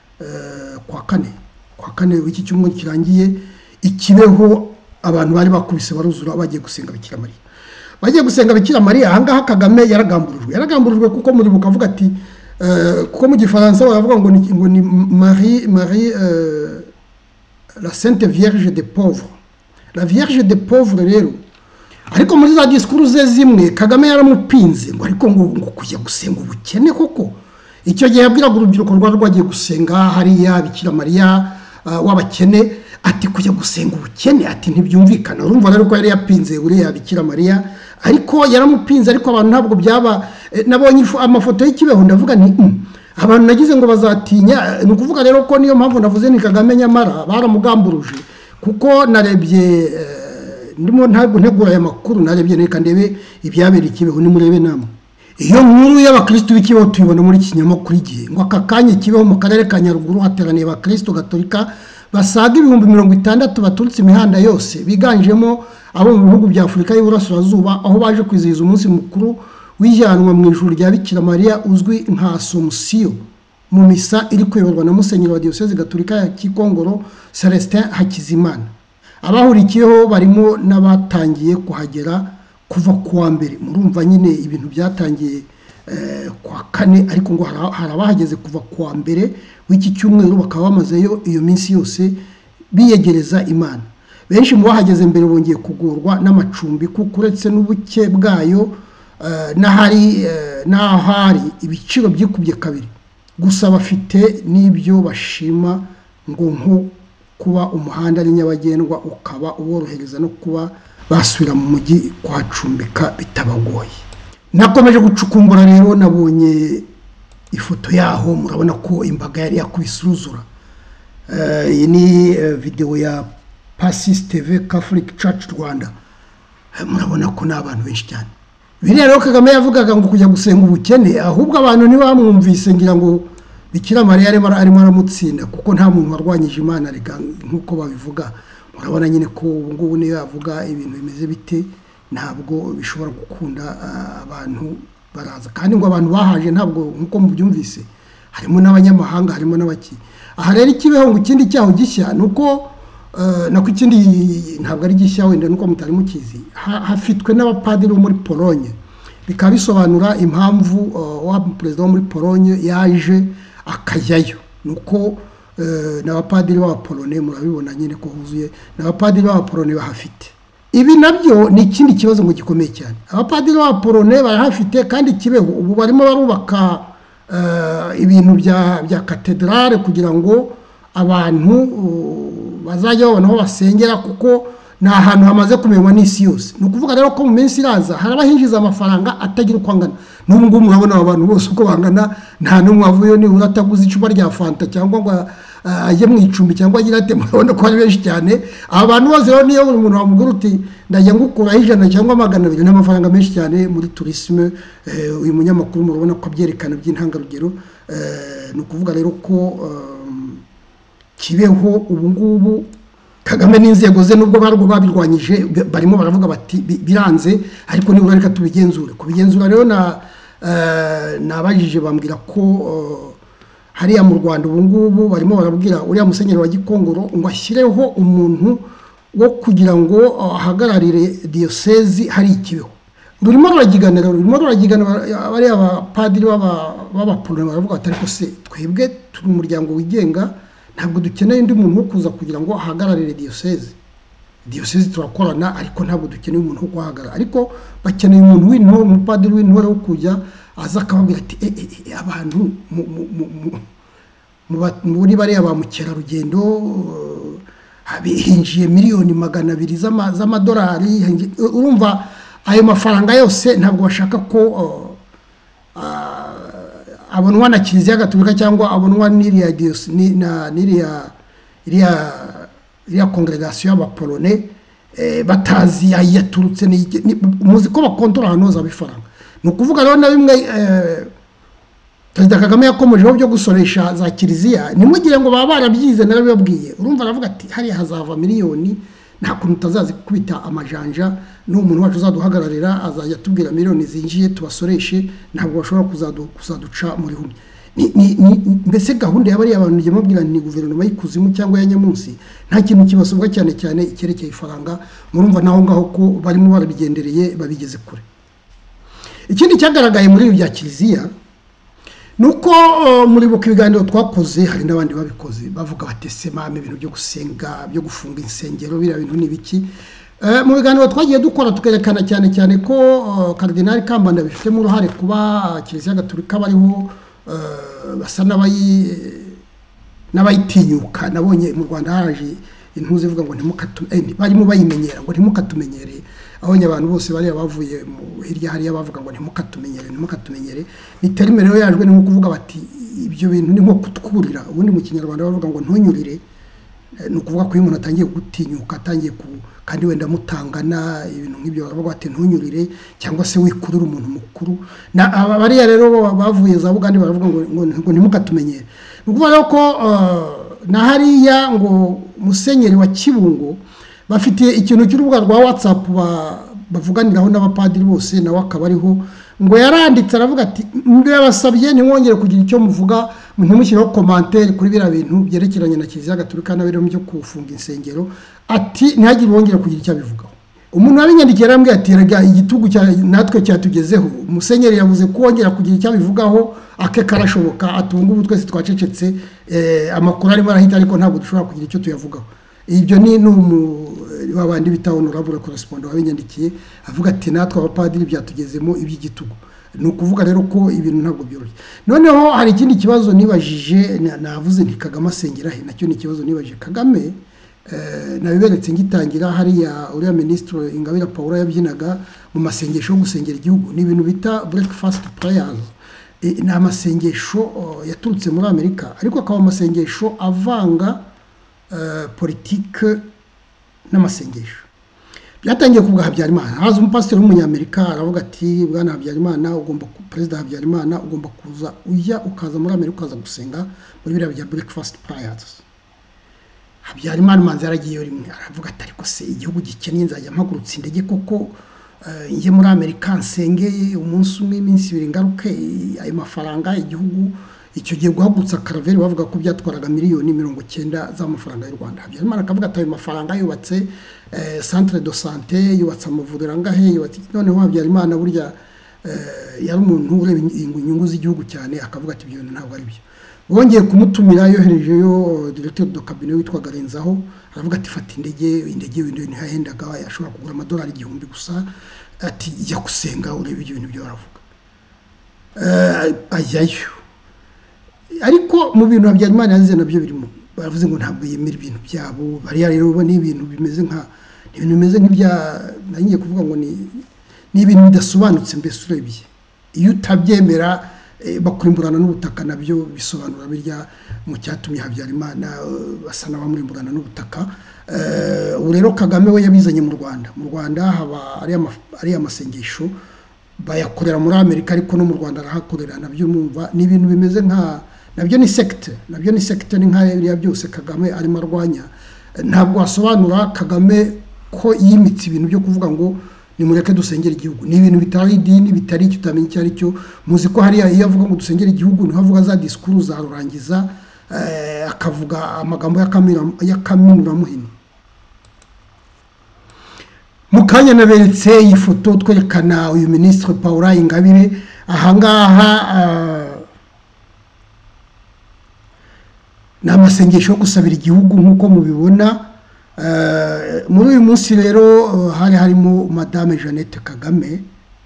uh, kwa kane kwa kane w'iki cyumweru kirangiye Ikibeho, abantu bari bakubise baruzura bagiye gusenga Bikira Mariya. Bagiye gusenga Bikira Mariya. Ahangaha Kagame yaragamburujwe yaragamburujwe kuko muri bukavuga ati uh, kuko mu Gifaransa baravuga ngo ni, ngo ni Marie Marie uh, la Sainte Vierge des Pauvres, la Vierge des Pauvres rero. Ariko muri za discours ze zimwe Kagame yaramupinze ngo ariko ngo ngo kujya gusenga ubukene koko. Icyo gihe yabwiraga urubyiruko rwa rwagiye gusenga hariya Bikira Mariya uh, w'abakene, ati kujya gusenga ubukene ati ntibyumvikana. Urumva rero ko yari yapinze uriya Bikira Mariya, ariko yaramupinze. Ariko abantu ntabwo byaba eh, nabonye amafoto y'Ikibeho ndavuga nti mm, abantu nagize ngo bazatinya. Ni ukuvuga rero ko niyo mpamvu navuze ni Kagame nyamara baramugamburuje, kuko narebye eh, ndimo ntabwo ntegura aya makuru, narebye reka ndebe ibyabera Ikibeho. Ni murebe namwe iyo nkuru y'abakristo b'Ikibeho tuyibona muri kinyamakuru Igihe, ngo aka kanya Ikibeho mu karere ka Nyaruguru hateraniye abakristo gatolika basaga ibihumbi mirongo itandatu baturutse imihanda yose, biganjemo abo mu bihugu bya Afurika y'Iburasirazuba, aho baje kwizihiza umunsi mukuru wijyanwa mu ijuru rya Bikira Mariya uzwi nka Assomption, mu misa iri kuyoborwa na Musenyeri wa Diocese Gatolika ya Kikongoro Celestin Hakizimana. Abahurikiyeho barimo n'abatangiye kuhagera kuva kuwa mbere. Murumva nyine ibintu byatangiye eh, kwa kane, ariko ngo hari abahageze kuva kuwa mbere w'iki cyumweru bakaba bamazeyo iyo minsi yose biyegereza Imana. Benshi mu bahageze mbere bongeye kugorwa n'amacumbi kuko uretse n'ubuke bwayo uh, n'ahari uh, n'ahari ibiciro byikubye kabiri. Gusa bafite n'ibyo bashima ngo nko kuba umuhanda ari nyabagendwa ukaba uborohereza no kuba basubira mu mujyi kwacumbika bitabagoye. Nakomeje gucukumbura rero nabonye ifoto yaho, murabona ko imbaga yari yakubise uruzura. Uh, iyi ni uh, video ya Passis T V Catholic Church Rwanda. Murabona ko n'abantu benshi cyane. Biriya rero Kagame yavugaga ngo kujya gusenga ubukene, ahubwo abantu ntibamwumvise ngira ngo Bikira Mariya arimo aramutsinda kuko nta muntu warwanyije Imana reka nkuko babivuga. Murabona nyine ko ubu ngubu niyo yavuga ibintu bimeze bite ntabwo bishobora gukunda uh, abantu baraza, kandi ngo abantu bahaje ntabwo nkuko mubyumvise harimo n'abanyamahanga harimo n'abaki. Aha rero Ikibeho ngo ikindi cyaho gishya nuko uh, nako ikindi ntabwo ari gishya wenda nuko mutari mukizi, hafitwe n'abapadiri bo muri Pologne. Bikaba bisobanura impamvu uh, wa president wo muri Pologne yaje akajyayo, nuko n'abapadiri b'abapolone murabibona nyine ko huzuye n'abapadiri b'abapolone bahafite. Ibi nabyo ni ikindi kibazo ngo gikomeye cyane. Abapadiri b'abapolone barahafite kandi Kibeho ubu barimo barubaka ibintu bya bya katedrale kugira ngo abantu bazajya babona aho basengera kuko ni ahantu hamaze kumenywa n'isi yose. Ni ukuvuga rero ko mu minsi iraza harabahinjiza amafaranga atagira uko angana. N'ubu ngubu murabona abantu bose uko bangana nta n'umwe wavuye nibura ataguze icupa rya fanta cyangwa ngo ajye mu icumbi cyangwa agira ate, murabona ko ari benshi cyane. Abantu bose rero niyo buri muntu wamubwira uti ndajya ngukuraho ijana cyangwa magana abiri n'amafaranga menshi cyane muri tourisme. Uyu munyamakuru murabona ko abyerekana by'intangarugero. Ni ukuvuga rero ko Kibeho ubu ngubu Kagame n'inzego ze nubwo barwo babirwanyije barimo baravuga bati biranze, ariko nibura reka tubigenzure. Kubigenzura rero na nabajije bambwira ko hariya mu Rwanda ubu ngubu barimo barabwira uriya musenyeri wa Gikongoro ngo ashyireho umuntu wo kugira ngo ahagararire diocese hari Kibeho. Rurimo ruragiganira rurimo ruragigana bariya abapadiri b'abapolone baravuga bati ariko se twebwe turi umuryango wigenga ntabwo dukeneye undi muntu wo kuza kugira ngo ahagararire diocese. Diocese turakorana ariko ntabwo dukeneye umuntu wo kuhagarara, ariko bakeneye umuntu w'intore, umupadiri w'intore wo kujya aza akababwira ati abantu muri bariya ba mukerarugendo hinjiye miliyoni magana abiri z'amadolari. Urumva ayo mafaranga yose ntabwo bashaka ko abonwa na Kiliziya Gatolika cyangwa abonwa n'iriya n'iriya iriya iriya congregation y'abapolone batazi yaturutse. Muzi ko bakontora ahantu hose abifaranga. Ni ukuvuga rero na bimwe Perezida Kagame yakomejeho byo gusoresha za Kiliziya, nimugire ngo baba barabyize narabibabwiye. Urumva aravuga ati hariya hazava miliyoni, nta kuntu utazazi kubita amajanja, n'umuntu wacu uzaduhagararira azajya tubwira miliyoni zinjiye tubasoreshe, ntabwo bashobora kuzaduca muri humye. Mbese gahunda y'abari abantu ngiye mubwira ni guverinoma y'ikuzimu cyangwa ya nyamunsi, nta kintu kibasobwa cyane cyane icyerekeye ifaranga. Murumva naho ngaho ko barimo barabigendereye babigeze kure. Ikindi cyagaragaye muri ibi bya Kiliziya nuko muri buka ibiganiro twakoze hari n'abandi babikoze bavuga batese mame ibintu byo gusenga byo gufunga insengero bira bintu nibiki. Mu biganiro twagiye dukora tukerekana cyane cyane ko Cardinal Kambanda bifitemo uruhare kuba Kiliziya Gatolika bariho basa n'abayi n'abayitinyuka. Nabonye mu Rwanda haraje intuze ivuga ngo ntimukatu barimo bayimenyera ngo ntimukatumenyere. Abonye abantu bose bari bavuye mu hirya hariya bavuga ngo ntimukatumenyere ntimukatumenyere. Ni terime rero yajwe ni nko kuvuga bati ibyo bintu ni nko kutwurira. Ubundi mu Kinyarwanda bavuga ngo ntunyurire, ni ukuvuga ko iyo umuntu atangiye gutinyuka atangiye ku kandi wenda mutangana ibintu nk'ibyo baravuga bati ntunyurire cyangwa se wikurura umuntu mukuru. Na abariya rero bavuye za Bugande baravuga ngo ngo ntimukatumenyere. Ni ukuvuga rero ko na hariya ngo musenyeri wa Kibungo bafite ikintu cy'urubuga rwa WhatsApp bavuganiraho n'abapadiri bose, nawe akaba ariho ngo yaranditse aravuga ati mbabasabye ntimwongere kugira icyo muvuga, ntimushyiraho commentaire kuri bira bintu byerekeranye na Kiliziya Gatolika n'abirimo byo kufunga insengero. Ati ntihagire wongera kugira icyo abivugaho. Umuntu wabinyandikiye arambwira ati rega igitugu natwe cyatugezeho, musenyeri yavuze ko wongera kugira icyo abivugaho ake karashoboka, atunga ubu twese twacecetse amakuru arimo arahita ariko ntabwo dushobora kugira icyo tuyavugaho. Ibyo ni babandi bita honorable correspondent wabinyandikiye avuga ati natwe abapadiri byatugezemo iby'igitugu. Ni ukuvuga rero ko ibintu ntabwo byoroshye. Noneho hari ikindi kibazo nibajije, navuze nti Kagame asengera he, nacyo ni ikibazo nibajije. Kagame nabiberetse ngitangira hariya uriya ministre Ingabire Paula yabyinaga mu masengesho yo gusengera igihugu, ni ibintu bita breakfast prayers. Ni amasengesho yaturutse muri Amerika ariko akaba amasengesho avanga politike n'amasengesho. Byatangiye kubwa Habyarimana, haza umupasiteri w'umunyamerika aravuga ati bwana Habyarimana ugomba Perezida Habyarimana ugomba kuza ujya ukaza muri Amerika ukaza gusenga muri biriya bya breakfast prayers. Habyarimana manzi yaragiye rimwe aravuga ati ariko se igihugu gikennye nzajya mpagurutse indege koko nje muri Amerika nsenge umunsi umwe iminsi ibiri ngaruke ayo mafaranga igihugu icyo gihe guhagurutsa Karaveri bavuga ko byatwaraga miliyoni mirongo cyenda z'amafaranga y'u Rwanda. Habyarimana akavuga ati ayo mafaranga yubatse centre de santé, yubatse amavuriro angahe, yubatse. Noneho Habyarimana burya yari umuntu ureba inyungu z'igihugu cyane akavuga ati ibyo ntabwo ari byo. wongeye kumutumira yoherejeyo directeur de cabinet witwa Garenzaho aravuga ati fata indege indege windi ntihahendaga yashobora kugura amadolari igihumbi gusa ati jya gusenga urebe ibyo bintu byo baravuga eh ajyayo ariko mu bintu Habyarimana yazize nabyo birimo baravuze ngo ntabwo yemera ibintu byabo bari rero bo ni ibintu bimeze nka ibintu bimeze nk'ibya nangiye kuvuga ngo ni ni ibintu bidasobanutse mbese urebye iyo utabyemera bakurimburana n'ubutaka nabyo bisobanura birya mu cyatumye Habyarimana basa n'abamurimburana n'ubutaka ubu rero Kagame we yabizanye mu Rwanda mu Rwanda haba ari amasengesho bayakorera muri Amerika ariko no mu Rwanda arahakorera nabyo numva ni ibintu bimeze nka nabyo ni secte nabyo ni secte ni nka biriya byose Kagame arimo arwanya ntabwo asobanura Kagame ko yimitse ibintu byo kuvuga ngo ni mureke dusengera igihugu ni ibintu bitari idini bitari icyo utamenya icyo ari cyo muzi ko hari iyo avuga ngo dusengera igihugu niho avuga za discours za rurangiza akavuga amagambo ya kaminura muhini mukanya naberetse iyi foto twerekana uyu ministre Paula Ingabire ahangaha n'amasengesho yo gusabira igihugu nkuko mubibona muri uyu munsi rero hari harimo Madame Jeannette Kagame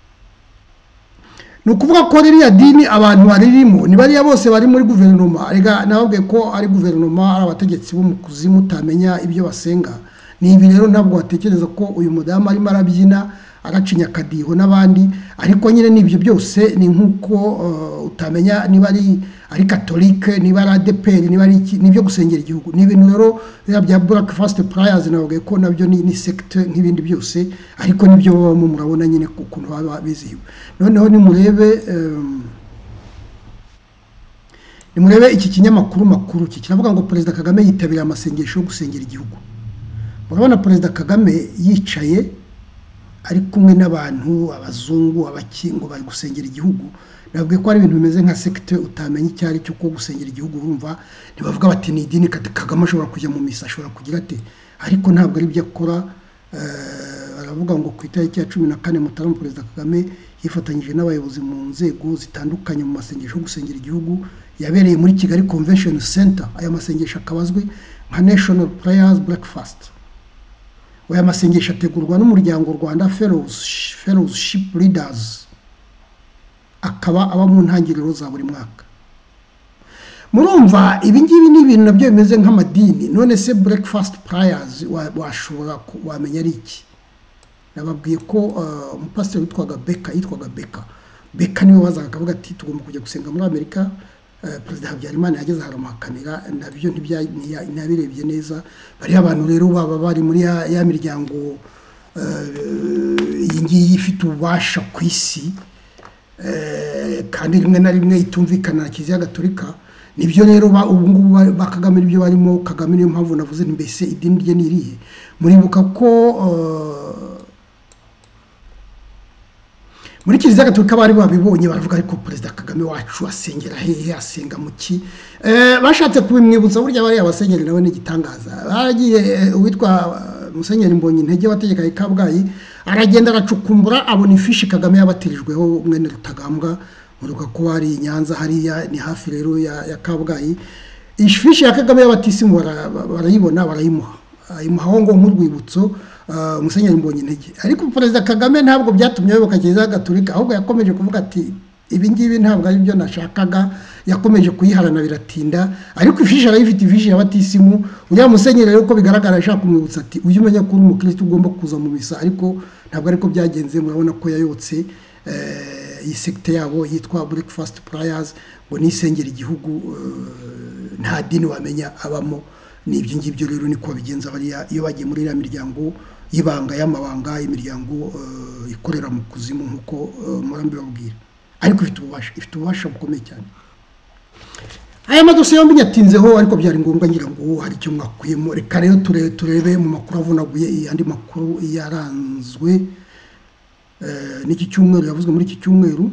nukuvuga ko ririya dini abantu baririmo ni bariya bose bari muri guverinoma arega nababwe ko ari guverinoma ari abategetsi bo mu kuzimu utamenya ibyo basenga ni ibi rero ntabwo watekereza ko uyu mudamu arimo arabyina aracinya kadiho n'abandi ariko nyine nibyo byose ni nkuko utamenya niba ari ari catholique niba ari A D P R niba ari nibyo gusengera igihugu ni ibintu rero bya breakfast prayers nabwo ko nabyo ni ni secte nk'ibindi byose ariko nibyo babamo murabona nyine ukuntu baba bizihiwe noneho ni murebe ni murebe iki kinyamakuru makuru kiravuga ngo President Kagame yitabira amasengesho yo gusengera igihugu murabona President Kagame yicaye ari kumwe n'abantu abazungu abakingo bari gusengera igihugu nabwo ko ari ibintu bimeze nka secte utamenya icyari cyo ko gusengera igihugu urumva nibavuga bati ni idini Kagame ashobora kujya mu misa ashobora kugira ate ariko ntabwo ari byo akora aravuga ngo ku itariki ya cumi na kane Mutarama President Kagame yifatanyije n'abayobozi mu nzego zitandukanye mu masengesho yo gusengera igihugu yabereye muri Kigali Convention Center aya masengesho akabazwe nka National Prayers Breakfast aya masengesho ategurwa n'umuryango Rwanda Fellowship Leaders akaba aba mu ntangiriro za buri mwaka murumva ibi ngibi ni ibintu nabyo bimeze nk'amadini none se breakfast prayers washobora wamenya ari iki nababwiye ko umupasiteri witwaga Beka yitwaga Beka Beka niwe wazaga akavuga ati tugomba kujya gusenga muri Amerika President Habyarimana yageze haramuhakanira nabyo ntiyabirebye neza bari abantu rero baba bari muri ya miryango iyi ngiyi ifite ububasha ku isi kandi rimwe na rimwe itumvikana na Kiliziya Gatolika nibyo rero ubu ngubu bakagame ibyo barimo Kagame niyo mpamvu navuze mbese idini rye nirihe muribuka ko muri Kiliziya Gatolika bari babibonye baravuga ariko President Kagame wacu asengera hehe asenga muki eh bashatse kubimwibutsa burya bari abasengeri nawe n'igitangaza baragiye uwitwa Musenyeri Mbonyi Intege wategeka Kabgayi aragenda aracukumbura abona ifishi Kagame yabatirijweho mwene Rutagambwa muruka ko ari Nyanza hariya ni hafi rero ya, ya Kabgayi ifishi ya Kagame yabatisimu barayibona barayimuha imuhaho ngo nk'urwibutso Musenyeri Mbonyi Intege ariko President Kagame ntabwo byatumye yoboka Kiliziya Gatolika ahubwo yakomeje kuvuga ati ibi ngibi ntabwo ari byo nashakaga yakomeje kuyiharana biratinda ariko ifishi arayifite ifishi yabatisimu uriya Musenyeri rero ko bigaragara ashaka kumwibutsa ati uyu umenya ko uri umukristo ugomba kuza mu misa ariko ntabwo ariko byagenze murabona ko yayotse iyi secte yabo yitwa breakfast prayers ngo nisengera igihugu nta dini wamenya abamo nibyo ngibyo rero niko bigenza bariya iyo bagiye muri iriya miryango y'ibanga y'amabanga imiryango ikorera mu kuzimu nkuko murambi babwira ariko ifite ububasha ifite ububasha bukomeye cyane aya madosiye yombi nyatinzeho ariko byari ngombwa ngira ngo hari icyo mwakuyemo reka rero turebe mu makuru avunaguye andi makuru yaranzwe n'iki cyumweru yavuzwe muri iki cyumweru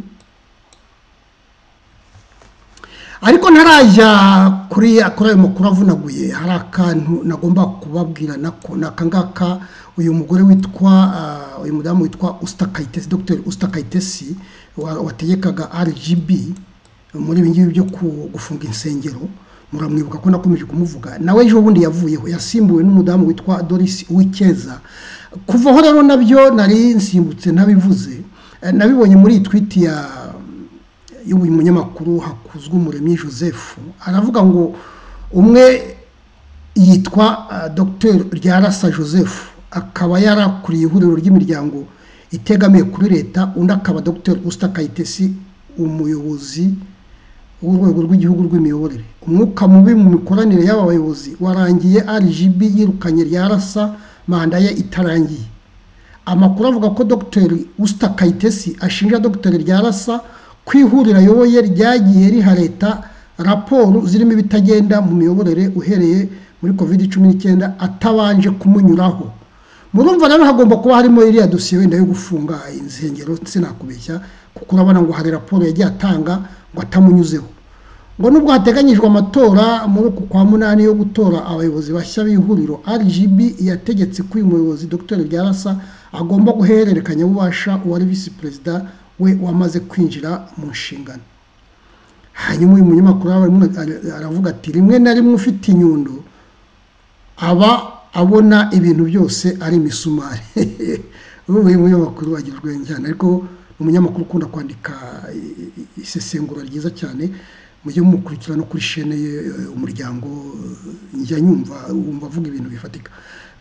ariko ntarajya kuri akora ayo makuru avunaguye hari akantu nagomba kubabwira nako nakangaka uyu mugore witwa uyu mudamu witwa Usta Kayitesi Dr Usta Kayitesi wategekaga R G B muri ibi ngibi byo gufunga insengero muramwibuka ko nakomeje kumuvuga nawe ejo bundi yavuyeho yasimbuwe n'umudamu witwa Doris Uwikeza kuva aho rero nabyo nari nsimbutse ntabivuze nabibonye muri tweet ya y'uyu munyamakuru Hakuzwe Umuremyi Joseph aravuga ngo umwe yitwa Dr Ryarasa Joseph akaba yarakuriye ihuriro ry'imiryango itegamiye kuri leta undi akaba Dr Usta Kayitesi umuyobozi w'urwego rw'igihugu rw'imiyoborere umwuka mubi mu mikoranire y'aba bayobozi warangiye R G B yirukanye Ryarasa manda ye itarangiye amakuru avuga ko Dr Usta Kayitesi ashinja Dr Ryarasa kwihurira ayoboye ryagiye riha leta raporo zirimo ibitagenda mu miyoborere uhereye muri covid cumi n'icyenda atabanje kumunyuraho murumva rero hagomba kuba harimo iriya dosiye wenda yo gufunga insengero sinakubeshya kuko urabona ngo hari raporo yagiye atanga ngo atamunyuzeho ngo nubwo hateganyijwe amatora muri uku kwa munani yo gutora abayobozi bashya b'ihuriro R G B yategetse ko uyu muyobozi Dr Ryarasa agomba guhererekanya ububasha uwari vice president we wamaze kwinjira mu nshingano hanyuma uyu munyamakuru aravuga ati rimwe na rimwe ufite inyundo aba abona ibintu byose ari imisumari uyu munyamakuru agirwe cyane ariko umunyamakuru ukunda kwandika isesengura ryiza cyane mujye mukurikirana kuri chaîne umuryango njya nyumva wumva avuga ibintu bifatika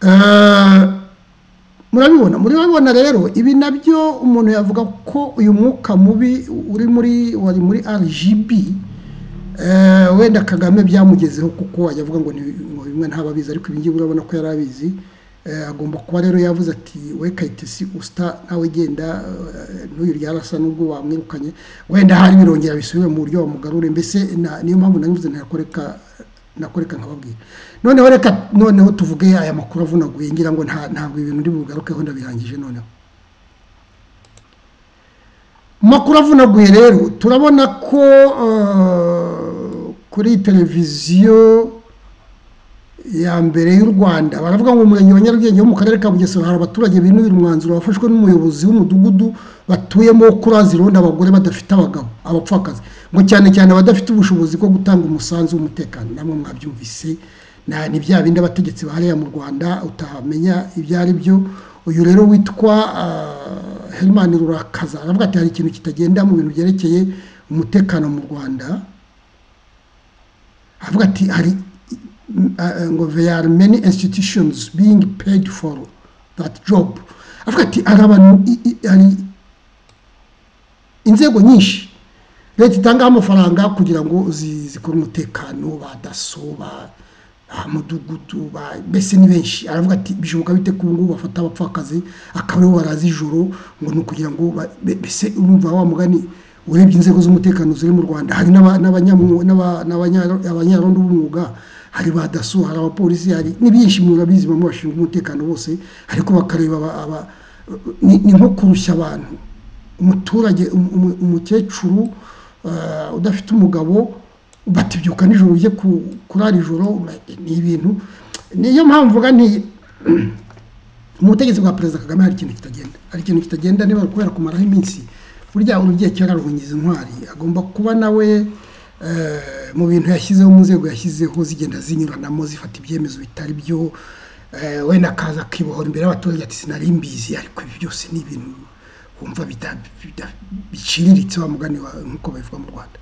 murabibona muri babona rero ibi nabyo umuntu yavuga ko uyu mwuka mubi uri muri wari muri R G B eh wenda Kagame byamugezeho kuko ajavuga ngo bimwe ntababizi ariko ibingi urabona ko yarabizi agomba kuba rero yavuze ati we Kayitesi Usta nawe genda n'uyu Ryarasa nubwo bamwirukanye wenda hari birongera bisubire mu buryo bamugarure mbese niyo mpamvu nanyuze ntakoreka nakoreka nkababwira noneho reka noneho tuvuge aya makuru avunaguye ngira ngo nta ntabwo ibintu ndi bugarukeho ndabirangije noneho makuru avunaguye rero turabona ko kuri televiziyo ya mbere y'u Rwanda baravuga ngo umurenge wa Nyarugenge wo mu karere ka Bugesera hari abaturage binubira umwanzuro wafashwe n'umuyobozi w'umudugudu batuyemo kurazirunda abagore badafite abagabo abapfakazi ngo cyane cyane abadafite ubushobozi bwo gutanga umusanzu w'umutekano namwe mwabyumvise na ni bya bindi abategetsi bahariya mu Rwanda utahamenya ibyari byo uyu rero witwa uh, Herman Rurakaza aravuga ati hari ikintu kitagenda mu bintu byerekeye umutekano mu Rwanda avuga ati hari uh, ngo there are many institutions being paid for that job avuga ati arabantu ari inzego nyinshi leta itanga amafaranga kugira ngo zikore umutekano badasoba amudugudu ba bese ni benshi aravuga ati bishoboka bite ku ngo bafata abapfakazi akabero barazi ijoro ngo no kugira ngo bese urumva wa mugani urebye inzego z'umutekano ziri mu Rwanda hari n'abanyamu n'abanyarondo b'umwuga hari badaso hari abapolisi hari nibyishi mu babizi mu bashinzwe umutekano bose ariko bakareba aba ni nko kurushya abantu umuturage umukecuru udafite umugabo batibyuka nijoro uje kurara ijoro ni ibintu niyo mpamvu ga nti umutegetsi bwa Perezida Kagame hari ikintu kitagenda hari ikintu kitagenda niba kubera kumaraho iminsi burya urugiye cyararungiza intwari agomba kuba nawe mu bintu yashyizeho mu nzego yashyizeho zigenda zinyuranamo zifata ibyemezo bitari byo wenda kaza kibohora imbere y'abaturage ati sinarimbizi ariko ibi byose ni ibintu wumva biciriritse wa mugani nkuko bavuga mu Rwanda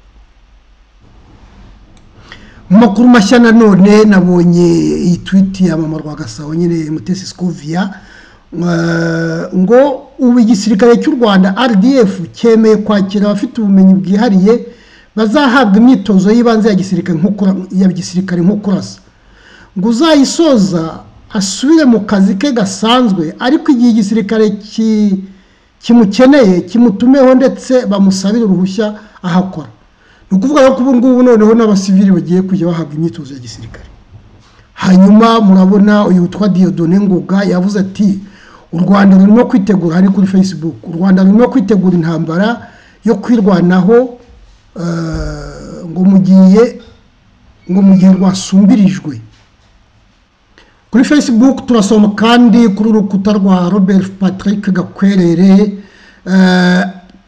makuru mashya nanone nabonye iyi tweet ya mama Rwagasabo nyine Mutesi Scovia ngo ubu igisirikare cy'u Rwanda R D F cyemeye kwakira abafite ubumenyi bwihariye bazahabwa imyitozo y'ibanze ya gisirikare nk'ukura ya gisirikare nk'ukurasa ngo uzayisoza asubire mu kazi ke gasanzwe ariko igihe igisirikare ki kimukeneye kimutumeho ndetse bamusabira uruhushya ahakora nukuvuga ko ubu ngubu noneho n'abasivili bagiye kujya bahabwa imyitozo ya gisirikare hanyuma murabona uyu witwa Dieudonné Ngoga yavuze ati u Rwanda rurimo kwitegura hari kuri Facebook u Rwanda rurimo kwitegura intambara yo kwirwanaho ngo mugiye ngo mugiye rwasumbirijwe kuri Facebook turasoma kandi kuri urukuta rwa Robert Patrick Gakwerere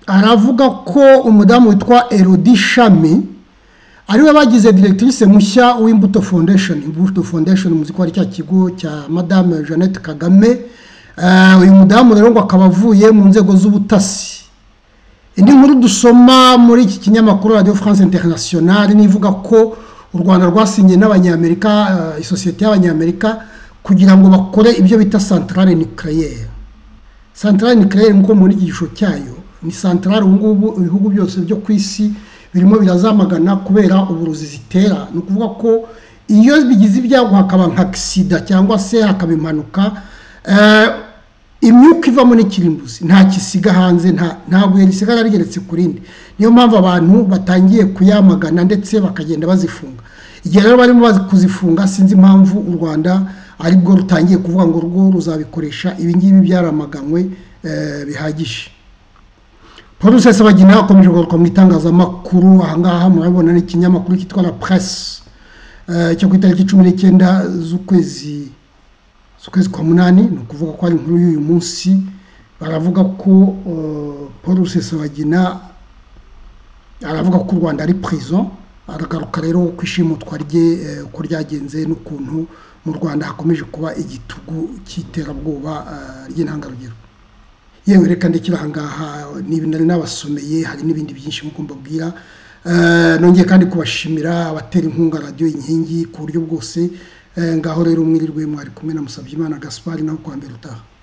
aravuga ko umudamu witwa Elodie Shami ariwe bagize directrice mushya w'Imbuto Foundation. Imbuto Foundation muzi ko ari cya kigo cya Madame Jeannette Kagame. Uyu mudamu rero ngo akaba avuye mu nzego z'ubutasi. Indi nkuru dusoma muri iki kinyamakuru Radio France Internationale nivuga ko u Rwanda rwasinye n'abanyamerika, isosiyete y'abanyamerika kugira ngo bakore ibyo bita centrale nucléaire. Centrale nucléaire nko muri igisho cyayo ni centrale ubungubu ibihugu byose byo kwisi birimo birazamagana kubera uburuzi zitera. Ni ukuvuga ko iyo bigize ibyago hakaba nka accident cyangwa se hakaba impanuka, eh imyuka ivamo n'ikirimbuzi nta kisiga hanze, nta ntabwo risigara rigeretse kurindi. Niyo mpamvu abantu batangiye kuyamagana ndetse bakagenda bazifunga. Igihe rero barimo bazi kuzifunga sinzi impamvu u Rwanda ari bwo rutangiye kuvuga ngo rwo ruzabikoresha. Ibi ngibi byaramaganywe eh bihagije. Paul Rusesabagina akomeje kugaruka mu itangazamakuru. Ahangaha murabona n'ikinyamakuru kitwa La Presse eh cyo ku itariki cumi n'icyenda z'ukwezi z'ukwezi kwa munani. Ni ukuvuga ko ari inkuru y'uyu munsi. Baravuga ko uh, Paul Rusesabagina aravuga ko u Rwanda ari prison. Aragaruka rero kwishimutwa rye uko ryagenze n'ukuntu mu Rwanda hakomeje kuba igitugu cy'iterabwoba uh, ry'intangarugero. Yewe reka ndekira ahangaha n'ibindi nari nabasomeye, hari n'ibindi byinshi muko mbabwira. Uh, nongeye kandi kubashimira abatera inkunga Radio Inkingi ku buryo bwose. Uh, ngaho rero mwirirwe mwari kumwe na Musabyimana Gaspard naho kwa mbere utaha.